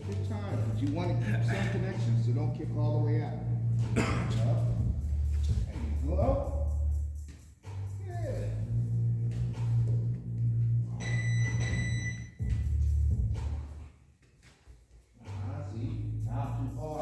your time, but you want to keep some connection, so don't kick all the way out. Up. And go up. Good. See, not too far.